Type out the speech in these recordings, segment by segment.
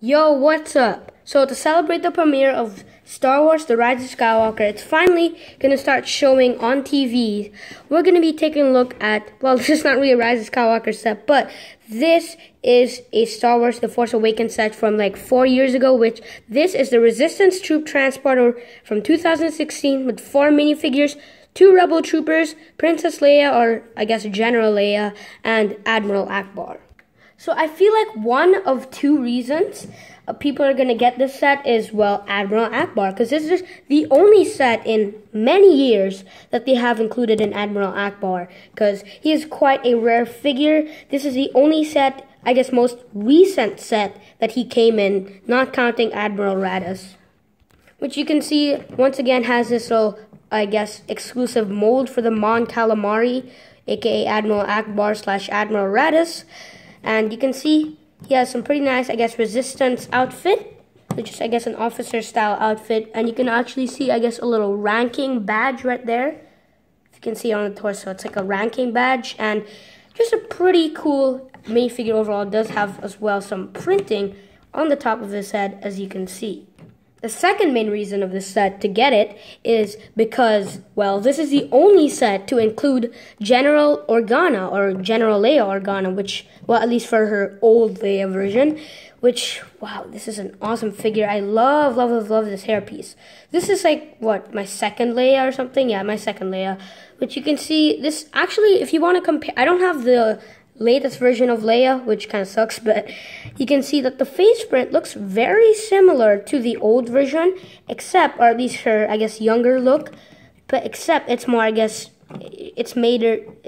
Yo, what's up? So to celebrate the premiere of Star Wars The Rise of Skywalker, it's finally going to start showing on TV. We're going to be taking a look at, well, this is not really a Rise of Skywalker set, but this is a Star Wars The Force Awakens set from like 4 years ago, which this is the Resistance Troop Transporter from 2016 with 4 minifigures, 2 Rebel Troopers, Princess Leia, or I guess General Leia, and Admiral Ackbar. So I feel like one of 2 reasons people are going to get this set is, well, Admiral Ackbar, because this is the only set in many years that they have included in Admiral Ackbar, because he is quite a rare figure. This is the only set, I guess most recent set that he came in, not counting Admiral Raddus, which you can see once again has this little, I guess, exclusive mold for the Mon Calamari, aka Admiral Ackbar / Admiral Raddus. And you can see he has some pretty nice, I guess, resistance outfit, which is, I guess, an officer style outfit. And you can actually see, I guess, a little ranking badge right there. If you can see on the torso, it's like a ranking badge. And just a pretty cool minifigure overall. It does have as well some printing on the top of his head, as you can see. The second main reason of this set to get it is because, well, this is the only set to include General Organa, or General Leia Organa, which, well, at least for her old Leia version, which, wow, this is an awesome figure. I love this hairpiece. This is like, what, my second Leia or something? Yeah, my second Leia, which you can see, this, actually, if you want to compare, I don't have the latest version of Leia, which kind of sucks, but you can see that the face print looks very similar to the old version, except, or at least her, I guess, younger look, but except it's more, I guess, it's made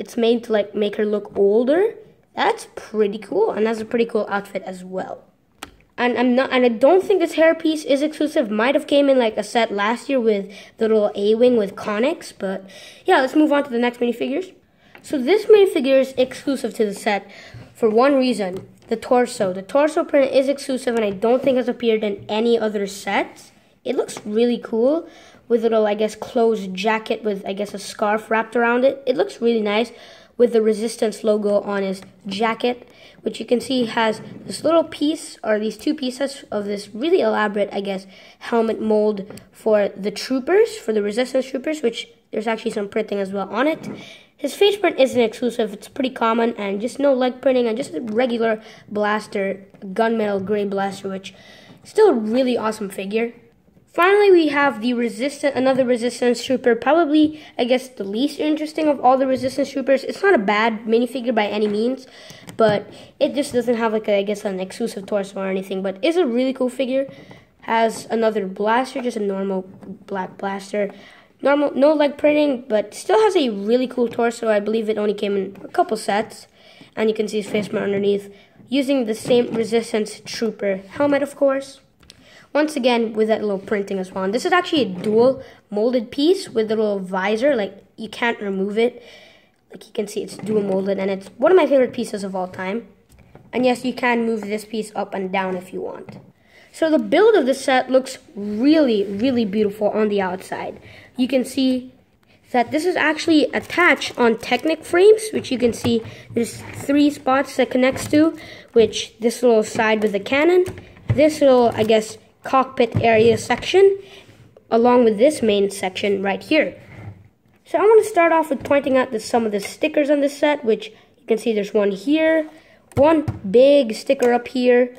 to like make her look older. That's pretty cool, and that's a pretty cool outfit as well. And I don't think this hairpiece is exclusive. Might have came in like a set last year with the little A-wing with Connix, but yeah, let's move on to the next minifigures. So this minifigure is exclusive to the set for one reason, the torso. The torso print is exclusive and I don't think has appeared in any other sets. It looks really cool with a little, I guess, closed jacket with, I guess, a scarf wrapped around it. It looks really nice with the Resistance logo on his jacket, which you can see has this little piece, or these 2 pieces of this really elaborate, I guess, helmet mold for the troopers, for the Resistance troopers, which there's actually some printing as well on it. His face print isn't exclusive, it's pretty common, and just no leg printing, and just a regular blaster, gunmetal gray blaster, which is still a really awesome figure. Finally, we have the another Resistance trooper, probably, I guess, the least interesting of all the Resistance troopers. It's not a bad minifigure by any means, but it just doesn't have, like, I guess, an exclusive torso or anything, but is a really cool figure. Has another blaster, just a normal black blaster. Normal, no leg printing, but still has a really cool torso. I believe it only came in a couple sets. And you can see his face print underneath, using the same Resistance Trooper helmet, of course. Once again, with that little printing as well. And this is actually a dual molded piece with a little visor. Like, you can't remove it. Like, you can see it's dual molded, and it's one of my favorite pieces of all time. And yes, you can move this piece up and down if you want. So the build of this set looks really, really beautiful on the outside. You can see that this is actually attached on Technic frames, which you can see there's 3 spots that connects to, which this little side with the cannon, this little, I guess, cockpit area section, along with this main section right here. So I want to start off with pointing out some of the stickers on this set, which you can see there's one here, one big sticker up here,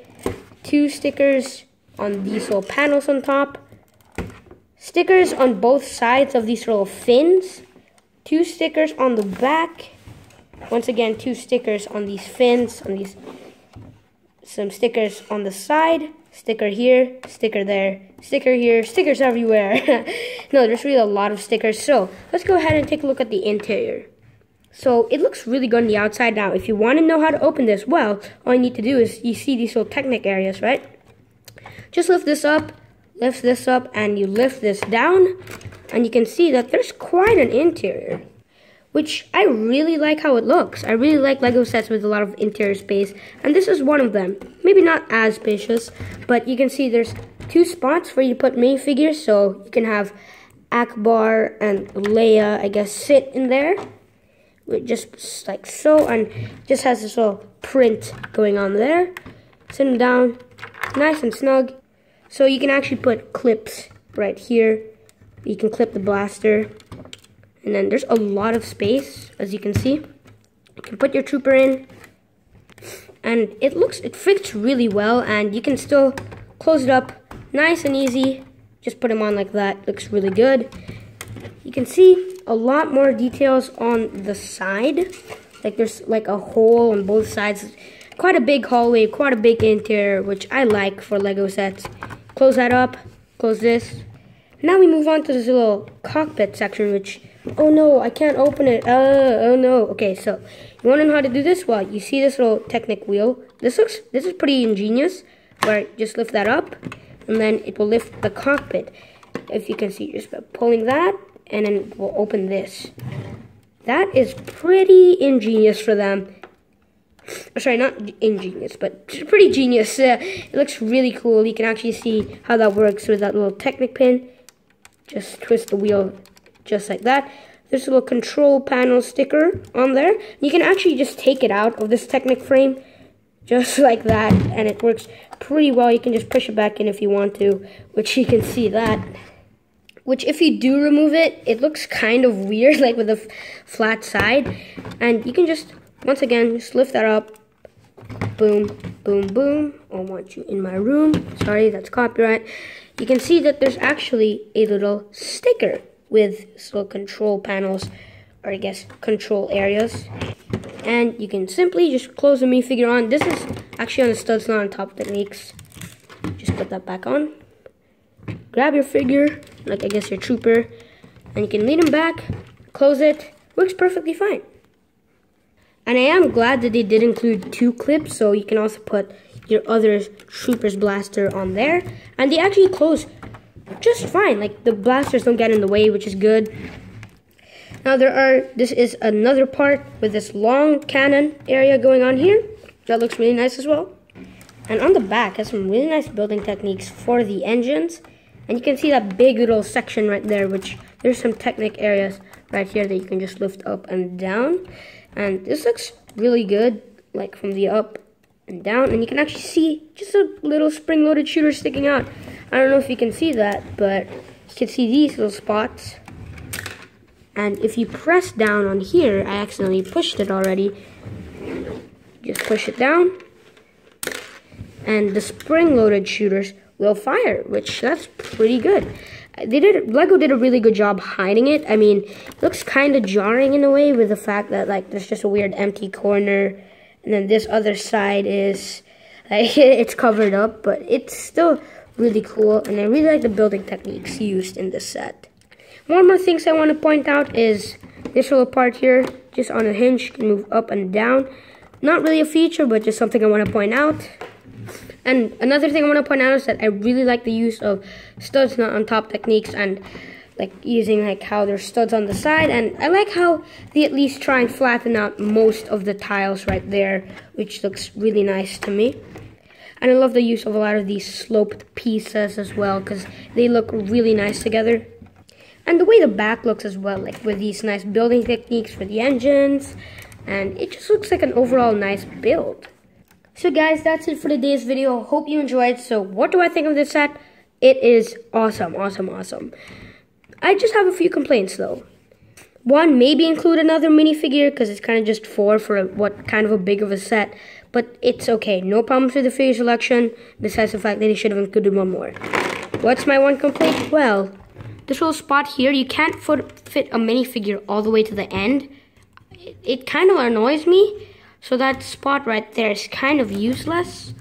2 stickers on these little panels on top, stickers on both sides of these little fins, 2 stickers on the back, once again 2 stickers on these fins, on these, some stickers on the side, sticker here, sticker there, sticker here, stickers everywhere. No, there's really a lot of stickers. So let's go ahead and take a look at the interior. So it looks really good on the outside. Now, if you want to know how to open this, well, all you need to do is, you see these little Technic areas, right? Just lift this up, and you lift this down, and you can see that there's quite an interior, which I really like how it looks. I really like Lego sets with a lot of interior space, and this is one of them. Maybe not as spacious, but you can see there's 2 spots where you put minifigures, so you can have Ackbar and Leia, I guess, sit in there, just like so, and just has this little print going on there. Sit them down, nice and snug. So you can actually put clips right here. You can clip the blaster. And then there's a lot of space, as you can see. You can put your trooper in. And it fits really well, and you can still close it up nice and easy. Just put them on like that. Looks really good. You can see a lot more details on the side. Like there's like a hole on both sides. Quite a big hallway, quite a big interior, which I like for Lego sets. Close that up, close this. Now we move on to this little cockpit section, which, oh no, I can't open it. Oh no. Okay, so you want to know how to do this? Well, you see this little Technic wheel. This is pretty ingenious, where just lift that up, and then it will lift the cockpit. If you can see, just by pulling that, and then it will open this. That is pretty ingenious for them. Sorry, not ingenious, but pretty genius. It looks really cool. You can actually see how that works with that little Technic pin. Just twist the wheel just like that. There's a little control panel sticker on there. You can actually just take it out of this Technic frame just like that, and it works pretty well. You can just push it back in if you want to, which you can see that. Which if you do remove it, it looks kind of weird, like with a flat side. And you can just, once again, just lift that up. Boom, boom, boom. I want you in my room. Sorry, that's copyright. You can see that there's actually a little sticker with little control panels, or I guess control areas. And you can simply just close the minifigure on. This is actually on the studs, not on top techniques. Just put that back on. Grab your figure, like I guess your trooper, and you can lean him back, close it. Works perfectly fine. And I am glad that they did include 2 clips, so you can also put your other trooper's blaster on there. And they actually close just fine. Like the blasters don't get in the way, which is good. Now this is another part with this long cannon area going on here. That looks really nice as well. And on the back has some really nice building techniques for the engines. And you can see that big little section right there, which there's some Technic areas right here that you can just lift up and down. And this looks really good, like from the up and down. And you can actually see just a little spring-loaded shooter sticking out. I don't know if you can see that, but you can see these little spots. And if you press down on here, I accidentally pushed it already. Just push it down. And the spring-loaded shooters will fire, which that's pretty good. Lego did a really good job hiding it. I mean, it looks kind of jarring in a way with the fact that like there's just a weird empty corner, and then this other side is like it's covered up, but it's still really cool, and I really like the building techniques used in this set. One more things I want to point out is this little part here, just on a hinge, can move up and down. Not really a feature, but just something I want to point out. And another thing I want to point out is that I really like the use of studs not on top techniques, and like using like how there's studs on the side, and I like how they at least try and flatten out most of the tiles right there, which looks really nice to me. And I love the use of a lot of these sloped pieces as well, because they look really nice together. And the way the back looks as well, like with these nice building techniques for the engines, and it just looks like an overall nice build. So guys, that's it for today's video. Hope you enjoyed. So what do I think of this set? It is awesome, awesome, awesome. I just have a few complaints though. One, maybe include another minifigure, because it's kind of just 4 for what kind of a big of a set. But it's okay. No problems with the figure selection, besides the fact that they should have included one more. What's my one complaint? Well, this little spot here, you can't fit a minifigure all the way to the end. It kind of annoys me. So that spot right there is kind of useless.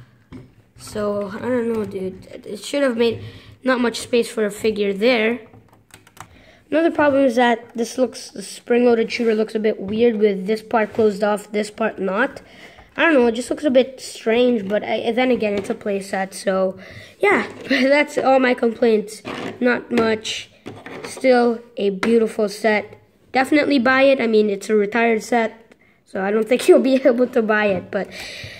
So, I don't know, dude. It should have made not much space for a figure there. Another problem is that the spring-loaded shooter looks a bit weird with this part closed off, this part not. I don't know, it just looks a bit strange, but then again, it's a playset, so yeah. That's all my complaints. Not much. Still a beautiful set. Definitely buy it. I mean, it's a retired set. So I don't think you'll be able to buy it, but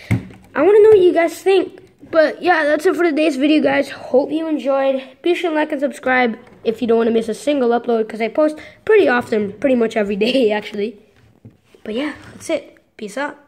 I want to know what you guys think. But yeah, that's it for today's video, guys. Hope you enjoyed. Be sure to like and subscribe if you don't want to miss a single upload, because I post pretty often, pretty much every day, actually. But yeah, that's it. Peace out.